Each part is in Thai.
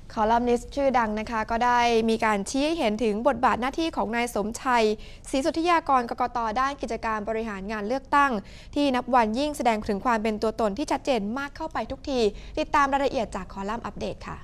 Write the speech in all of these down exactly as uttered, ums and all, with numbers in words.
คอลัมนิสต์ชื่อดังนะคะก็ได้มีการชี้ให้เห็นถึงบทบาทหน้าที่ของนายสมชัยศรีสุทธิยากรกกต.ด้านกิจการบริหารงานเลือกตั้งที่นับวันยิ่งแสดงถึงความเป็นตัวตนที่ชัดเจนมากเข้าไปทุกทีติดตามรายละเอียดจากคอลัมน์อัปเดตค่ะ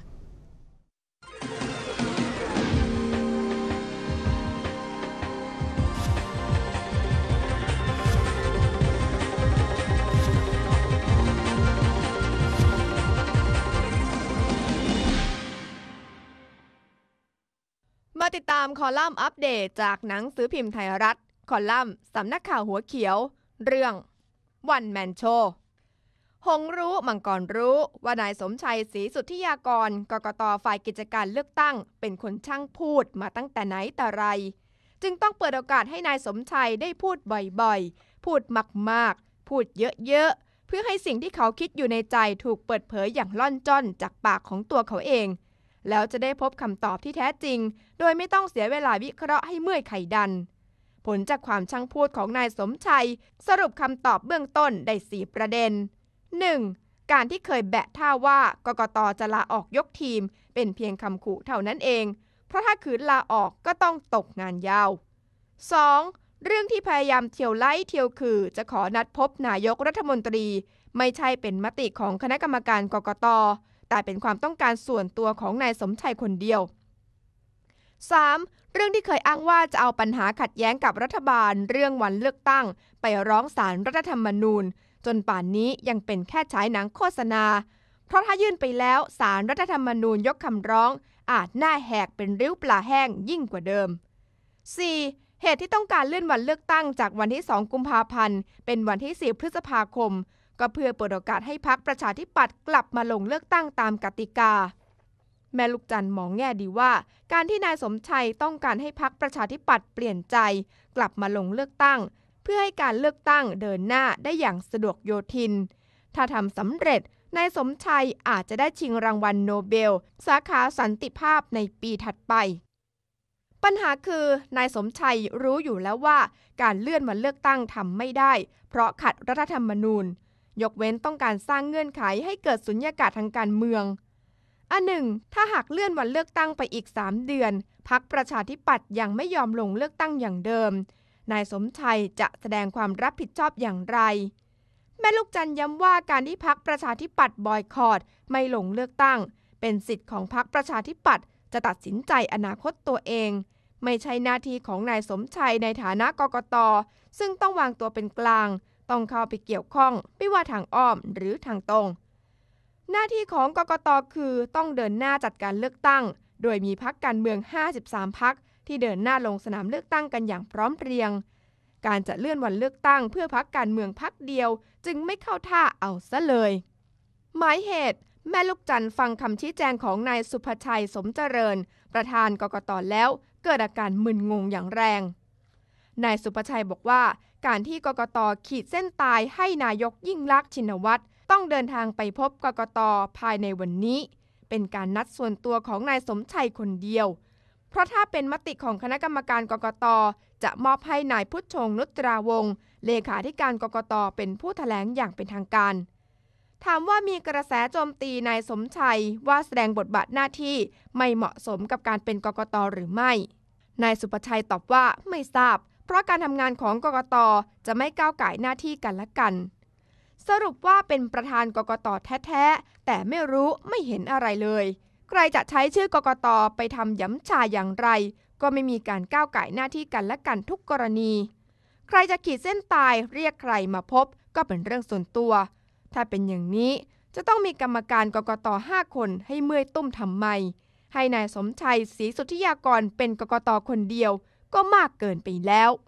มาติดตามคอลัมน์อัปเดตจากหนังสือพิมพ์ไทยรัฐคอลัมน์สำนักข่าวหัวเขียวเรื่องวันแมนโชว์หงรู้มังกรรู้ว่านายสมชัยศรีสุทธิยากรกกต.ฝ่ายกิจการเลือกตั้งเป็นคนช่างพูดมาตั้งแต่ไหนแต่ไรจึงต้องเปิดโอกาสให้นายสมชัยได้พูดบ่อยๆพูดมากๆพูดเยอะๆเพื่อให้สิ่งที่เขาคิดอยู่ในใจถูกเปิดเผยอย่างล่อนจ้อนจากปากของตัวเขาเองแล้วจะได้พบคำตอบที่แท้จริงโดยไม่ต้องเสียเวลาวิเคราะห์ให้เมื่อยไขดันผลจากความช่างพูดของนายสมชัยสรุปคำตอบเบื้องต้นได้สี่ประเด็น หนึ่ง. การที่เคยแบะท่าว่ากกต.จะลาออกยกทีมเป็นเพียงคำขู่เท่านั้นเองเพราะถ้าขืนลาออกก็ต้องตกงานยาว สอง. เรื่องที่พยายามเที่ยวไล่เที่ยวคือจะขอนัดพบนายกรัฐมนตรีไม่ใช่เป็นมติของคณะกรรมการกกต.แต่เป็นความต้องการส่วนตัวของนายสมชัยคนเดียว สาม. เรื่องที่เคยอ้างว่าจะเอาปัญหาขัดแย้งกับรัฐบาลเรื่องวันเลือกตั้งไปร้องศาลรัฐธรรมนูญจนป่านนี้ยังเป็นแค่ฉายหนังโฆษณาเพราะถ้ายื่นไปแล้วศาลรัฐธรรมนูญยกคำร้องอาจหน้าแหกเป็นริ้วปลาแห้งยิ่งกว่าเดิม สี่. เหตุที่ต้องการเลื่อนวันเลือกตั้งจากวันที่สองกุมภาพันธ์เป็นวันที่สี่พฤษภาคมก็เพื่อเปิดโอกาสให้พรรคประชาธิปัตย์กลับมาลงเลือกตั้งตามกติกาแม่ลูกจันทร์มองแง่ดีว่าการที่นายสมชัยต้องการให้พรรคประชาธิปัตย์เปลี่ยนใจกลับมาลงเลือกตั้งเพื่อให้การเลือกตั้งเดินหน้าได้อย่างสะดวกโยทินถ้าทำสำเร็จนายสมชัยอาจจะได้ชิงรางวัลโนเบลสาขาสันติภาพในปีถัดไปปัญหาคือนายสมชัยรู้อยู่แล้วว่าการเลื่อนวันเลือกตั้งทำไม่ได้เพราะขัดรัฐธรรมนูญยกเว้นต้องการสร้างเงื่อนไขให้เกิดสุญญากาศทางการเมืองอันหนึ่งถ้าหากเลื่อนวันเลือกตั้งไปอีกสามเดือนพรรคประชาธิปัตย์ยังไม่ยอมลงเลือกตั้งอย่างเดิมนายสมชัยจะแสดงความรับผิดชอบอย่างไรแม่ลูกจันทร์ย้ำว่าการที่พรรคประชาธิปัตย์บอยคอตไม่ลงเลือกตั้งเป็นสิทธิ์ของพรรคประชาธิปัตย์จะตัดสินใจอนาคตตัวเองไม่ใช่หน้าที่ของนายสมชัยในฐานะกกต.ซึ่งต้องวางตัวเป็นกลางต้องเข้าไปเกี่ยวข้องไม่ว่าทางอ้อมหรือทางตรงหน้าที่ของกกต.คือต้องเดินหน้าจัดการเลือกตั้งโดยมีพรรคการเมืองห้าสิบสามพรรคที่เดินหน้าลงสนามเลือกตั้งกันอย่างพร้อมเพรียงการจะเลื่อนวันเลือกตั้งเพื่อพรรคการเมืองพรรคเดียวจึงไม่เข้าท่าเอาซะเลยหมายเหตุแม่ลูกจันทร์ฟังคำชี้แจงของนายสุภชัยสมเจริญประธานกกต.แล้วเกิดอาการมึนงงอย่างแรงนายสุภชัยบอกว่าการที่กกต.ขีดเส้นตายให้นายกยิ่งลักษณ์ชินวัตรต้องเดินทางไปพบกกต.ภายในวันนี้เป็นการนัดส่วนตัวของนายสมชัยคนเดียวเพราะถ้าเป็นมติของคณะกรรมการกกต.จะมอบให้นายพุทธชงนุตราวงศ์เลขาธิการกกต.เป็นผู้แถลงอย่างเป็นทางการถามว่ามีกระแสโจมตีนายสมชัยว่าแสดงบทบาทหน้าที่ไม่เหมาะสมกับการเป็นกกต.หรือไม่นายสุภชัยตอบว่าไม่ทราบเพราะการทำงานของกกต.จะไม่ก้าวก่ายหน้าที่กันและกันสรุปว่าเป็นประธานกกต.แท้ๆแต่ไม่รู้ไม่เห็นอะไรเลยใครจะใช้ชื่อกกต.ไปทำย้ำชาอย่างไรก็ไม่มีการก้าวก่ายหน้าที่กันและกันทุกกรณีใครจะขีดเส้นตายเรียกใครมาพบก็เป็นเรื่องส่วนตัวถ้าเป็นอย่างนี้จะต้องมีกรรมการกกต.ห้าคนให้เมื่อยตุ้มทำไมให้นายสมชัยศรีสุทธิยากรเป็นกกต.คนเดียวก็มากเกินไปแล้ว